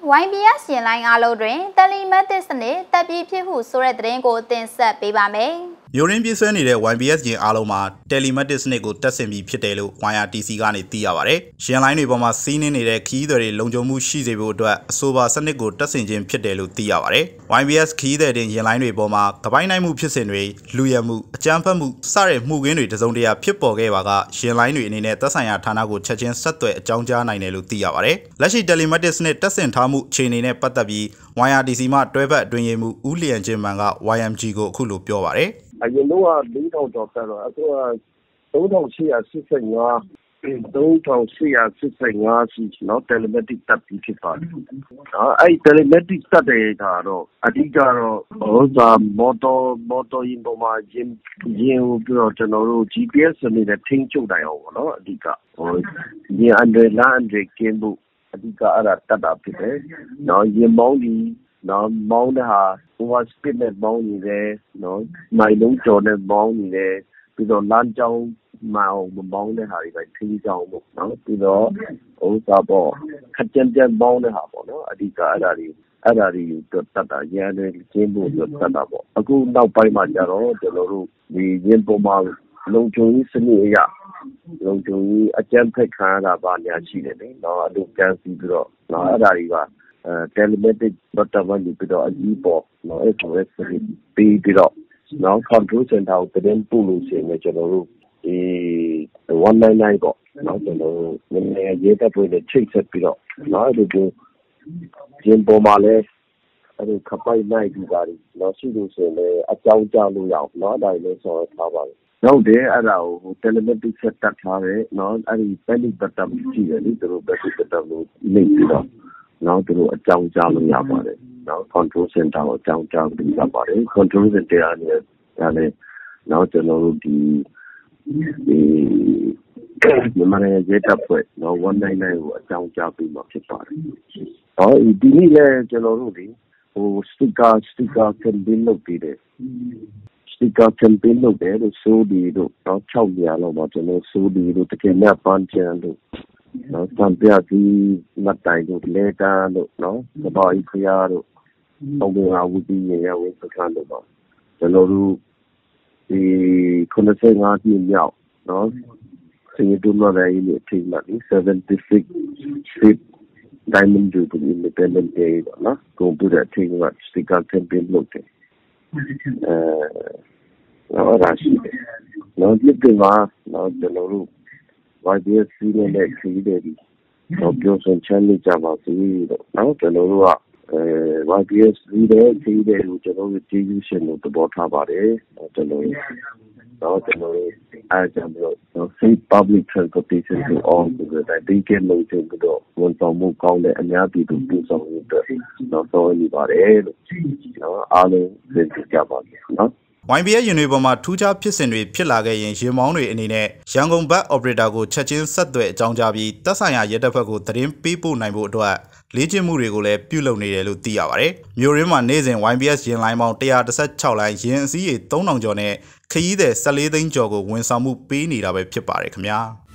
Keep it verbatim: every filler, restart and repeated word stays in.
Y B S ရင်လိုင်းအားလုံးတွင် Telematics စနစ်တပ်ပြီးဖြစ်မှုဆိုတဲ့သတင်းကိုတင်ဆက်ပေးပါမယ်။မျိုးရင်းပြည့်စွဲနေတဲ့ Y B S ရင်အားလုံးမှာ Telematics စနစ်ကိုတက်ဆင်ပြီးဖြစ်တယ်လို့ Y R T C ကနေသိရပါတယ်။ရင်လိုင်းတွေပေါ်မှာစီးနှင်းနေတဲ့ခီးသည်တွေလုံခြုံမှုရှိစေဖို့အတွက်အဆိုပါစနစ်ကိုတက်ဆင်ခြင်းဖြစ်တယ်လို့သိရပါတယ်။ Y B S ခီးသည်တင်ရင်လိုင်းတွေပေါ်မှာကပိုင်းနိုင်မှုဖြစ်စဉ်တွေလူရမှုအကြမ်းဖက်မှုစတဲ့မှုခင်းတွေတစုံတရာဖြစ်ပေါ်ခဲ့ပါကရင်လိုင်းတွေအနေနဲ့သက်ဆိုင်ရာဌာနကိုချက်ချင်းဆက်သွယ်အကြောင်းကြားနိုင်တယ်လို့သိရပါတယ်။လက်ရှိ Telematics စနစ်တက်ဆင်ထားမှုအခြေအနေနဲ့ပတ်သက်ပြီး Y R T C မှတွဲဖက်အတွင်းရေးမှူးဦးလျံချင်းမန်က Y M G ကိုအခုလိုပြောပါတယ်။အရင်တော့လေးထောင်ကျော်တက်တော့အခုကသုံးထောင်ရှစ်ရာစစ်ဆငါး သုံးထောင်ရှစ်ရာစစ်ဆငါးရှိနော် Telematics တက်ပြီးဖြစ်ပါတယ်။နော်အဲ့ Telematics တက်တဲ့ကတော့အဓိကတော့ဟိုစာမော်တော်မော်တော်ယာဉ်ပေါ်မှာရင်ရင်ပြီးတော့ကျွန်တော်တို့ G P S စနစ်နဲ့ထိန်းချုပ်နိုင်အောင်ပေါ့နော်အဓိကဟိုရင်အန်ဒရလန်အန်ဒရကင်းဖို့အဓိကအဲ့ဒါတက်တာဖြစ်တယ်။နော်ရင်မောင်းဒီနော်မောင်းတဲ့ဟာ over speed နဲ့မောင်းနေတယ်နော်မိုင်လုံးကျော်နဲ့မောင်းနေတယ်ပြီးတော့လမ်းကြောင်းမှအောင်မမောင်းတဲ့ဟာတွေပဲထိန်းကြောင်းဖို့နော်ပြီးတော့ဟိုစာပေါ့ခက်ကြမ်းကြမ်းမောင်းတဲ့ဟာပေါ့နော်အဓိကအဲ့ဒါတွေအဲ့ဒါတွေတက်တာရန်တယ်ကျင်းဖို့တက်တာပေါ့အခုနောက်ပိုင်းမှာကျတော့ကျွန်တော်တို့ဒီရင်ပေါ်မှာလုံခြုံရေးစနစ်အရလုံခြုံရေးအကြမ်းဖက်ခံရတာပါညာရှိတယ်လေနော်အဲ့လိုကန်စီပြီးတော့နော်အဲ့ဒါတွေကအဲ Telematics ဘတ်တမန်ပြီးတော့အကြီးပေါ်နော် S O S ပြီးပြီးတော့နော် control center ကိုတင်ပို့လို့ရှိရင်ကျွန်တော်တို့ဒီone nine nineပေါ့နော်ကျွန်တော်တို့နည်းနည်းရေးတပ်ဖွဲ့နဲ့ချိတ်ဆက်ပြီးတော့နော်အဲ့ဒီဂျင်ပေါ်မှာလဲအဲ့ဒီခပိုက်နိုင်ပြီးပါလိနော်ရှိလို့ဆိုရင်လည်းအကြောင်းကြားလို့ရအောင်နော်ဒါလည်းဆော်ထားပါဟုတ်တယ်အဲ့ဒါကို Telematics ဆက်တက်ထားတယ်နော်အဲ့ဒီ panic button ရှိတယ်လေသူတို့ panic button ကိုနှိပ်ပြီးတော့နော်သူတို့အကြောင်းကြားလို့ရပါတယ်နော် control center ကိုအကြောင်းကြားလို့ရပါတယ် control center အနေနဲ့ဒါလည်းနော်ကျွန်တော်တို့ဒီဒီမြန်မာနိုင်ငံရဲတပ်ဖွဲ့နော်one nine nineကိုအကြောင်းကြားပြီးမှဖြစ်ပါတယ်။ဟောဒီနေ့လည်းကျွန်တော်တို့ဒီဟို sticker sticker campaign လုပ်ပြီးတယ်။ sticker campaign လုပ်တယ်လို့ဆိုဒီတို့တော့၆ရာလောက်ပါကျွန်တော်ဆိုဒီတို့တကယ်နဲ့ပန်းချန်တို့နော်စံပြစီမတိုင်တို့လေတာတို့နော်သဘောဤခရတို့ဘုံဘဝဝတီရရဝိစခန်းတို့ပါကျွန်တော်တို့ဒီခုနစ်ဆယ်ငါးနှစ်မြောက်နော်စင်တူမရိုင်းလေးထိမှတ် seventy-six fifth Diamond Jubilee Independence Day နော်ကွန်ပျူတာထိမှတ် sticker campaign လုပ်တယ်အဲနော်ရာရှိတယ်နော်ဒီကမှာနော်ကျွန်တော်တို့Y B S စီးနေတဲ့ခရီးတွေတော့ပြောစင်ချမ်းနေကြပါစေတော့နော်ကျွန်တော်တို့ကအဲ Y B S စီးတဲ့ခရီးတွေကိုကျွန်တော်တို့ကျေးဇူးရှင်လို့သဘောထားပါတယ်ကျွန်တော်တော့ကျွန်တော်တို့အားကြောင့်တော့ safe public transportation to all ဆိုတဲ့ဒီကနေ့ကျွန်တော်တို့ဝန်ဆောင်မှုကောင်းတဲ့အများပြည်သူပူဆောင်မှုအတွက်တော့ဆောင်းနေပါတယ်လို့နော်အားလုံးသိကြပါမယ်နော် Y B S ရင်တွေပေါ်မှာထူးခြားဖြစ်စဉ်တွေဖြစ်လာခဲ့ရင်ရင်မောင်းတွေအနေနဲ့ရန်ကုန်ဘတ် operator ကိုချက်ချင်းဆက်သွယ်အကြောင်းကြားပြီးသက်ဆိုင်ရာရဲတပ်ဖွဲ့ကိုသတင်းပေးပို့နိုင်ဖို့အတွက်လေ့ကျင့်မှုတွေကိုလည်းပြုလုပ်နေတယ်လို့သိရပါတယ်။မြို့ရင်းမှာနေ့စဉ် Y B S ရင်လိုင်းပေါင်းone hundred sixteenလိုင်းရင်အစည်းရေthree thousandကျော်နဲ့ခရီးသည်fourteenသိန်းကျော်ကိုဝန်ဆောင်မှုပေးနေတာပဲဖြစ်ပါတယ်ခင်ဗျာ။